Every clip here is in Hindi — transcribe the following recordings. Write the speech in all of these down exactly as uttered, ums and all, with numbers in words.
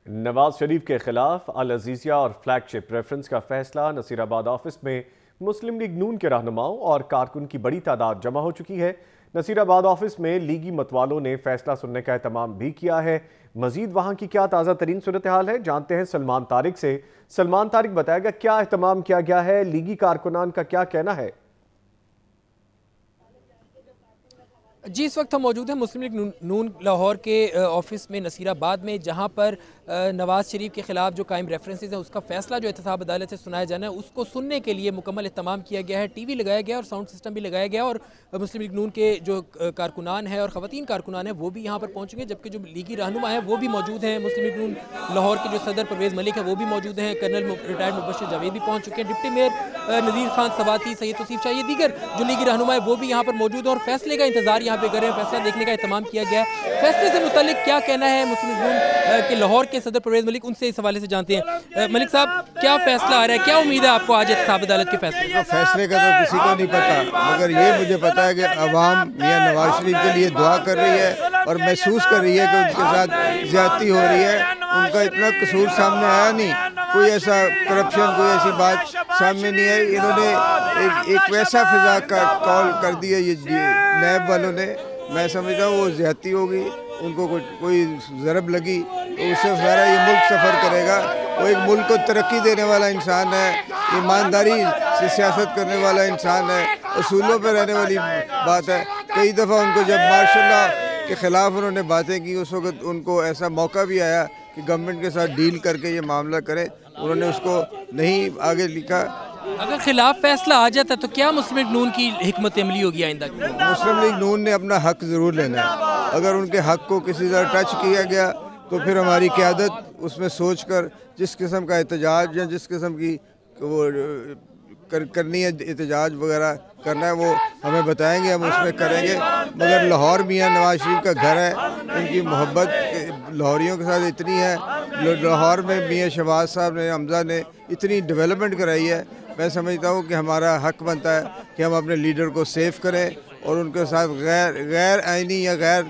नवाज शरीफ के खिलाफ अल अजीजिया और फ्लैगशिप रेफरेंस का फैसला। नसीराबाद ऑफिस में मुस्लिम लीग नून के रहनुमाओं और कारकुन की बड़ी तादाद जमा हो चुकी है। नसीराबाद ऑफिस में लीगी मतवालों ने फैसला सुनने का एहतमाम भी किया है। मजीद वहां की क्या ताज़ा तरीन सूरत हाल है, जानते हैं सलमान तारिक से। सलमान तारिक, बताएगा क्या एहतमाम किया गया है, लीगी कारकुनान का क्या कहना है? जी, इस वक्त हम मौजूद हैं मुस्लिम लीग नून लाहौर के ऑफिस में नसीराबाद में, जहां पर नवाज शरीफ के खिलाफ जो कायम रेफरेंसेस हैं उसका फैसला जो एहतसाब अदालत से सुनाया जाना है उसको सुनने के लिए मुकम्मल एहतमाम किया गया है। टीवी लगाया गया और साउंड सिस्टम भी लगाया गया और मुस्लिम लीग नून के जो कारकुनान है और ख़वातीन कारकुनान है वो भी यहाँ पर पहुँचेंगे, जबकि जो लीगी रहनुमा है वो भी मौजूद हैं। मुस्लिम लीग नून लाहौर के जो सदर परवेज़ मलिक है वो भी मौजूद हैं। कर्नल रिटायर्ड मुबशर जावेद भी पहुँच चुके हैं। डिप्टी मेयर नज़ीर खान सवाती, सैयद तौसीफ शाह, ये दीगर जो लीगी रहनुमा है वो भी यहाँ पर मौजूद है और फैसले का इंतजार यहाँ पे कर रहे हैं। फैसला देखने का एहतमाम किया गया है। फैसले से मुतालिक क्या कहना है मुस्लिम लीग नून के लाहौर के सदर परवेज़ मलिक, उनसे इस हवाले से जानते हैं। मलिक साहब, क्या फैसला आ रहा है, क्या उम्मीद है आपको आज एहतसाब अदालत के फैसले? तो फैसले का तो किसी को नहीं पता, मगर ये मुझे पता है कि अवाम मियां नवाज शरीफ के लिए दुआ कर रही है और महसूस कर रही है कि उनके साथ ज्यादती हो रही है। उनका इतना कसूर सामने आया नहीं, कोई ऐसा करप्शन, कोई ऐसी बात सामने नहीं आई। इन्होंने एक, एक वैसा फिजा का कॉल कर दिया ये नैब वालों ने, मैं समझता हूँ वो ज्यादती होगी, उनको कोई कोई ज़रब लगी तो उससे सारा ये मुल्क सफ़र करेगा। वो एक मुल्क को तरक्की देने वाला इंसान है, ईमानदारी से सियासत करने वाला इंसान है, असूलों पर रहने वाली बात है। कई दफ़ा उनको जब मार्शल लॉ के ख़िलाफ़ उन्होंने बातें की, उस वक्त उनको ऐसा मौका भी आया कि गवर्नमेंट के साथ डील करके ये मामला करें, उन्होंने उसको नहीं आगे लिखा। अगर खिलाफ फैसला आ जाता तो क्या मुस्लिम लीग नून की हिकमत अमली होगी आइंदा? मुस्लिम लीग नून ने अपना हक ज़रूर लेना है। अगर उनके हक को किसी तरह टच किया गया तो फिर हमारी क़यादत उसमें सोच कर जिस किस्म का एहतजाज या जिस किस्म की वो कर, करनी है, एहतजाज वगैरह करना है, वो हमें बताएंगे, हम उसमें करेंगे। मगर लाहौर मियां नवाज शरीफ का घर है, उनकी मोहब्बत लाहौरियों के साथ इतनी है। लाहौर में मियां शहबाज साहब ने, हमजा ने इतनी डेवलपमेंट कराई है। मैं समझता हूँ कि हमारा हक बनता है कि हम अपने लीडर को सेफ करें और उनके साथ गैर गैर आइनी या गैर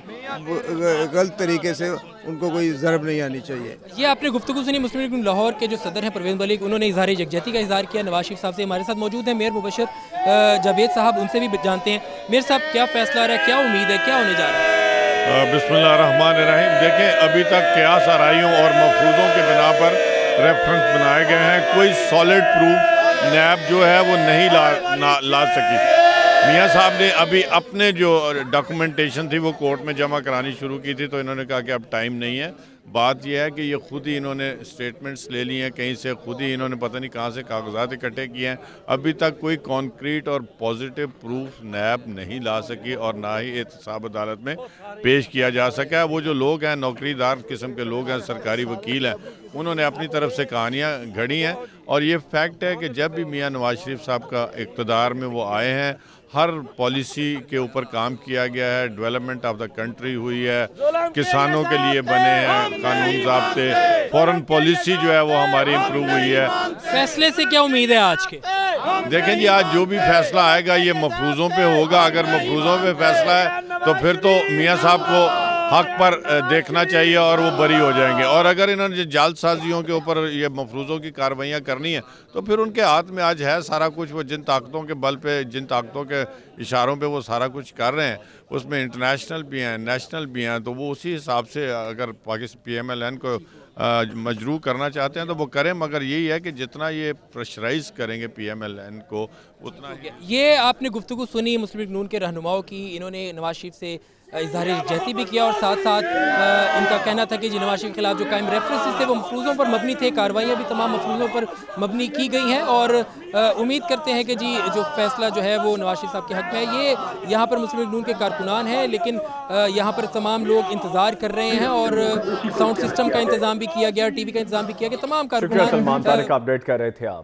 गलत तरीके से उनको कोई ज़रब नहीं आनी चाहिए। ये आपने गुफ्तगू सुनी मुस्लिम लीग लाहौर के जो सदर हैं परवेज़ मलिक, उन्होंने इज़हार यकजहती का इज़हार किया। नवाज शरीफ साहब से हमारे साथ मौजूद हैं मेयर मुबशर जावेद साहब, उनसे भी जानते हैं। मेयर साहब, क्या फैसला आ रहा है, क्या उम्मीद है, क्या होने जा रहा है? बिस्मिल्लाहिर्रहमानिर्रहीम। देखें, अभी तक क़यास आराइयों और मफरूज़ों के बिना पर रेफरेंस बनाए गए हैं, कोई सॉलिड प्रूफ नैब जो है वो नहीं ला ना ला सकी। मियाँ साहब ने अभी अपने जो डॉक्यूमेंटेशन थी वो कोर्ट में जमा करानी शुरू की थी, तो इन्होंने कहा कि अब टाइम नहीं है। बात यह है कि ये खुद ही इन्होंने स्टेटमेंट्स ले लिए हैं कहीं से, खुद ही इन्होंने पता नहीं कहाँ से कागजात इकट्ठे किए हैं। अभी तक कोई कॉन्क्रीट और पॉजिटिव प्रूफ नैब नहीं ला सकी और ना ही एहतसाब अदालत में पेश किया जा सका। वो जो लोग हैं, नौकरीदार किस्म के लोग हैं, सरकारी वकील हैं, उन्होंने अपनी तरफ से कहानियाँ घड़ी हैं। और ये फैक्ट है कि जब भी मियाँ नवाज शरीफ साहब का इक़्तिदार में वो आए हैं, हर पॉलिसी के ऊपर काम किया गया है, डेवलपमेंट ऑफ द कंट्री हुई है, किसानों के लिए बने हैं कानून ज़ाब्ते, फॉरेन पॉलिसी जो है वो हमारी इम्प्रूव हुई है। फैसले से क्या उम्मीद है आज के? देखें जी, आज जो भी फैसला आएगा ये मफरूज़ों पे होगा। अगर मफरूज़ों पे फैसला है तो फिर तो मियाँ साहब को हक पर देखना चाहिए और वो बरी हो जाएंगे। और अगर इन्होंने जालसाजियों के ऊपर ये मफरूज़ों की कार्रवाइयाँ करनी है तो फिर उनके हाथ में आज है सारा कुछ। वो जिन ताकतों के बल पे, जिन ताकतों के इशारों पे वो सारा कुछ कर रहे हैं, उसमें इंटरनेशनल भी हैं, नेशनल भी हैं, तो वो उसी हिसाब से अगर Pakistan P M L N को मजरू करना चाहते हैं तो वो करें। मगर यही है कि जितना ये प्रेशराइज करेंगे पी एम एल एन को उतना ये आपने गुफ्तगू सुनी मुस्लिम लीग नून के रहनुमाओं की। इन्होंने नवाज शरीफ से इज़हार यकजहती भी किया और साथ साथ इनका कहना था कि जी नवाज शरीफ के खिलाफ जो कायम रेफरेंसेस थे वो मफरूज़ों पर मबनी थे। कार्रवाइयाँ भी तमाम मफरूज़ों पर मबनी की गई हैं और उम्मीद करते हैं कि जी जो फैसला जो है वो नवाज शरीफ साहब के हक़ में है। ये यहाँ पर मुस्लिम लीग नून के कारकुनान हैं, लेकिन यहाँ पर तमाम लोग इंतज़ार कर रहे हैं और साउंड सिस्टम का इंतज़ाम भी किया गया, टी वी का इंतज़ाम भी किया गया। तमाम कारकुनान सलमान तारिक अपडेट कर रहे थे आप।